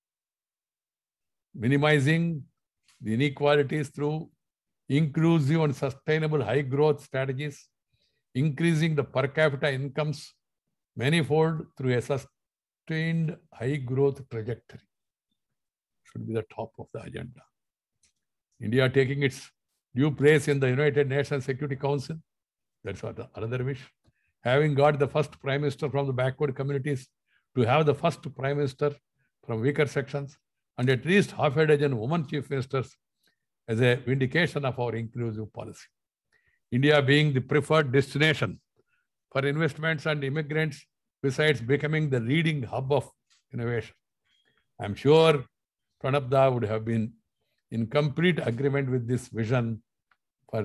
Speaker 10: Minimizing the inequalities through inclusive and sustainable high growth strategies, increasing the per capita incomes manifold through a sustained high growth trajectory should be the top of the agenda. India taking its due place in the United Nations Security Council, that's another wish. Having got the first Prime Minister from the backward communities, to have the first Prime Minister from weaker sections, and at least half a dozen women Chief Ministers as a vindication of our inclusive policy. India being the preferred destination for investments and immigrants, besides becoming the leading hub of innovation. I'm sure Pranab Da would have been in complete agreement with this vision for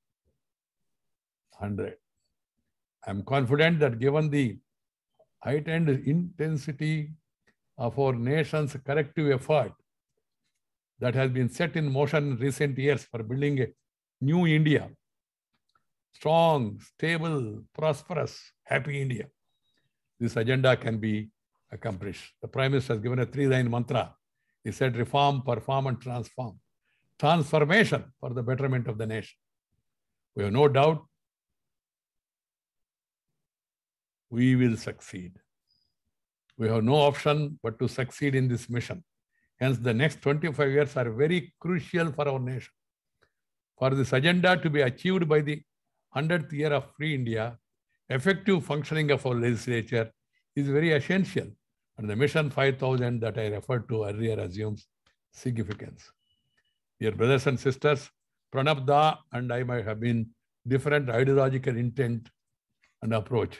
Speaker 10: 100. I'm confident that given the heightened intensity of our nation's collective effort that has been set in motion in recent years for building a new India, strong, stable, prosperous, happy India, this agenda can be accomplished. The Prime Minister has given a 3-line mantra. He said, reform, perform, and transform. Transformation for the betterment of the nation. We have no doubt we will succeed. We have no option but to succeed in this mission. Hence, the next 25 years are very crucial for our nation. For this agenda to be achieved by the 100th year of Free India, effective functioning of our legislature is very essential. And the Mission 5000 that I referred to earlier assumes significance. Dear brothers and sisters, Pranab Da and I might have been different ideological intent and approach.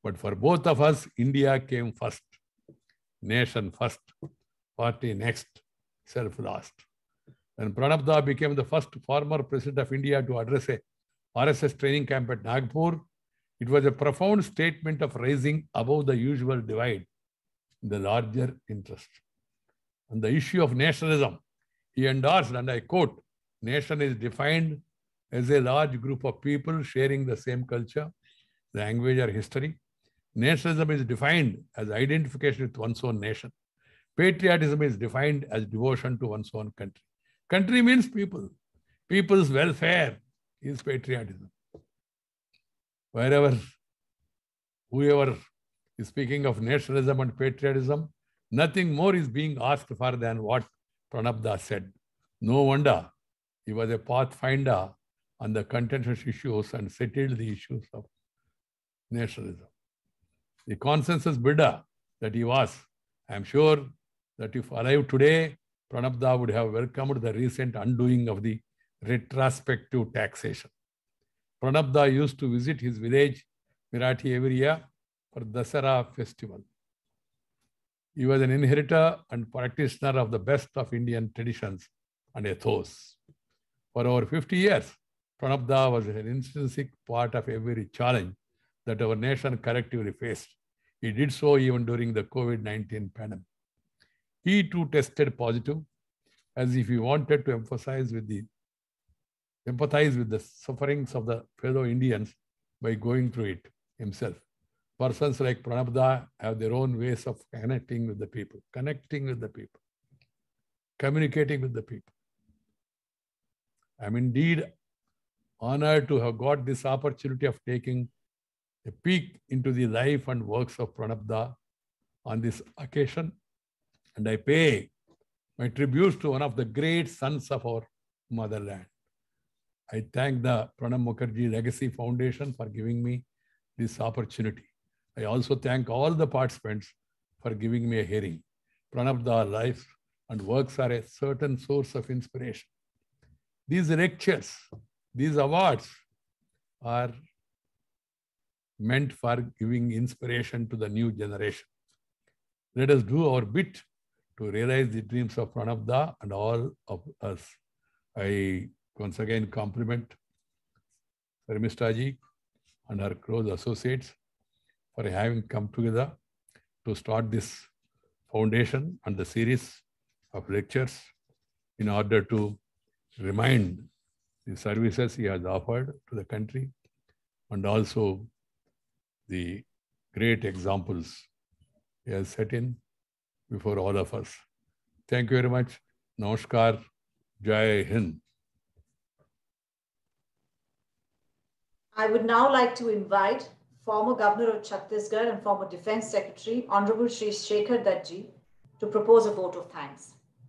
Speaker 10: But for both of us, India came first. Nation first, party next, self last. When Pranab Da became the first former president of India to address a RSS training camp at Nagpur, it was a profound statement of rising above the usual divide in the larger interest. On the issue of nationalism, he endorsed, and I quote, "Nation is defined as a large group of people sharing the same culture, language, or history. Nationalism is defined as identification with one's own nation. Patriotism is defined as devotion to one's own country." Country means people. People's welfare is patriotism. Wherever, whoever is speaking of nationalism and patriotism, nothing more is being asked for than what Pranab Da said. No wonder he was a pathfinder on the contentious issues and settled the issues of nationalism. The consensus builder that he was, I am sure that if alive today, Pranab Da would have welcomed the recent undoing of the retrospective taxation. Pranab Da used to visit his village, Merathi, every year for Dasara festival. He was an inheritor and practitioner of the best of Indian traditions and ethos. For over 50 years, Pranab Da was an intrinsic part of every challenge that our nation collectively faced. He did so even during the COVID-19 pandemic. He too tested positive, as if he wanted to empathize with the sufferings of the fellow Indians by going through it himself. Persons like Pranab Da have their own ways of connecting with the people, communicating with the people. I'm indeed honored to have got this opportunity of taking a peek into the life and works of Pranab Da on this occasion, and I pay my tributes to one of the great sons of our motherland. I thank the Pranab Mukherjee Legacy Foundation for giving me this opportunity. I also thank all the participants for giving me a hearing. Pranab Da's life and works are a certain source of inspiration. These lectures, these awards are meant for giving inspiration to the new generation. Let us do our bit to realize the dreams of Pranab Da and all of us. I once again compliment Sharmishta Ji and her close associates for having come together to start this foundation and the series of lectures in order to remind the services he has offered to the country and also the great examples he has set in before all of us. Thank you very much. Namaskar. Jai Hind.
Speaker 2: I would now like to invite former Governor of Chhattisgarh and former Defense Secretary, Honorable Shri Shekhar Dutt Ji, to propose a vote of thanks.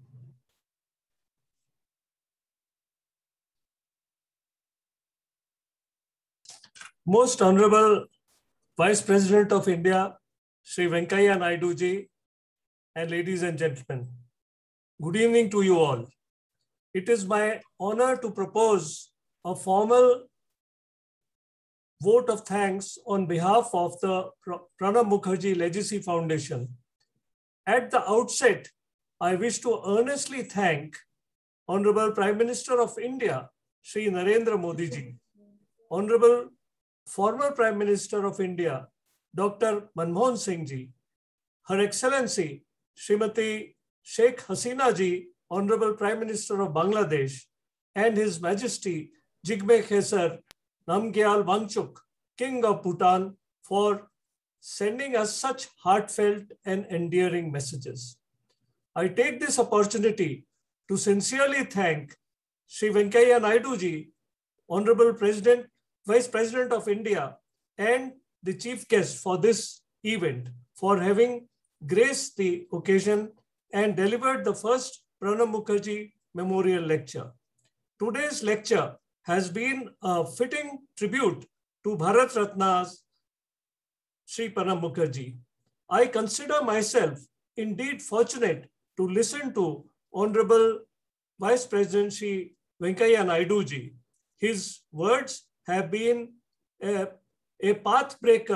Speaker 1: Most Honorable Vice President of India, Shri Venkaiah Naidu Ji, and ladies and gentlemen, good evening to you all. It is my honor to propose a formal vote of thanks on behalf of the Pranab Mukherjee Legacy Foundation. At the outset, I wish to earnestly thank Honorable Prime Minister of India, Shri Narendra Modi Ji, Honorable former Prime Minister of India, Dr. Manmohan Singh Ji, Her Excellency Srimati Sheikh Hasina Ji, Honorable Prime Minister of Bangladesh, and His Majesty Jigme Khesar Namgyal Wangchuk, King of Bhutan, for sending us such heartfelt and endearing messages. I take this opportunity to sincerely thank Shri Venkaiah Naidu Ji, Honorable President, Vice President of India, and the chief guest for this event for having graced the occasion and delivered the first Pranab Mukherjee Memorial Lecture. Today's lecture has been a fitting tribute to Bharat Ratna's Shri Pranab Mukherjee. I consider myself indeed fortunate to listen to Honorable Vice President Shri Venkaiah Naidu Ji. His words have been a path breaker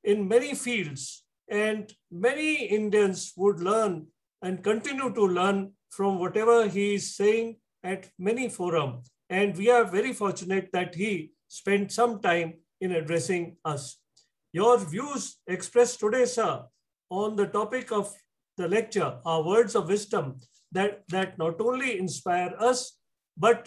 Speaker 1: in many fields, and many Indians would learn and continue to learn from whatever he is saying at many forums. And we are very fortunate that he spent some time in addressing us. Your views expressed today, sir, on the topic of the lecture are words of wisdom that not only inspire us, but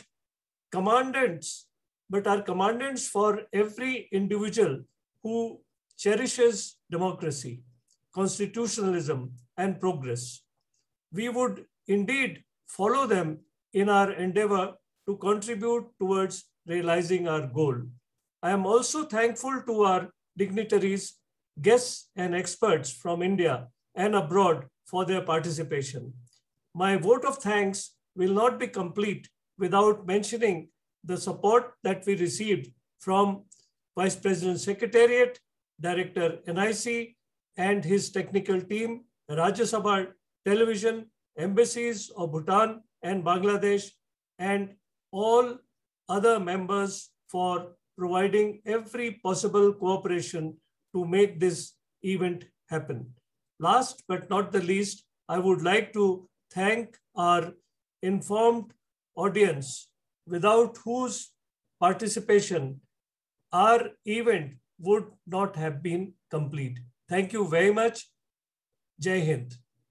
Speaker 1: are commandants for every individual who cherishes democracy, constitutionalism, and progress. We would indeed follow them in our endeavor to contribute towards realizing our goal. I am also thankful to our dignitaries, guests, and experts from India and abroad for their participation. My vote of thanks will not be complete without mentioning the support that we received from Vice President Secretariat, Director NIC, and his technical team, Rajya Sabha Television, embassies of Bhutan and Bangladesh, and all other members for providing every possible cooperation to make this event happen. Last but not the least, I would like to thank our informed audience, without whose participation our event would not have been complete. Thank you very much. Jai Hind.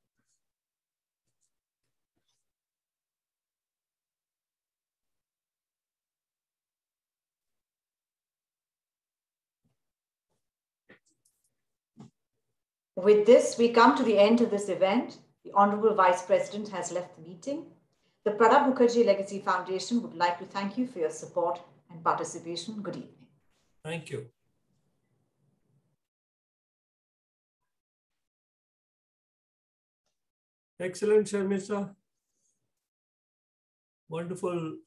Speaker 2: With this, we come to the end of this event. The Honorable Vice President has left the meeting. The Pranab Mukherjee Legacy Foundation would like to thank you for your support and participation. Good evening.
Speaker 1: Thank you. Excellent, Sharmisha. Wonderful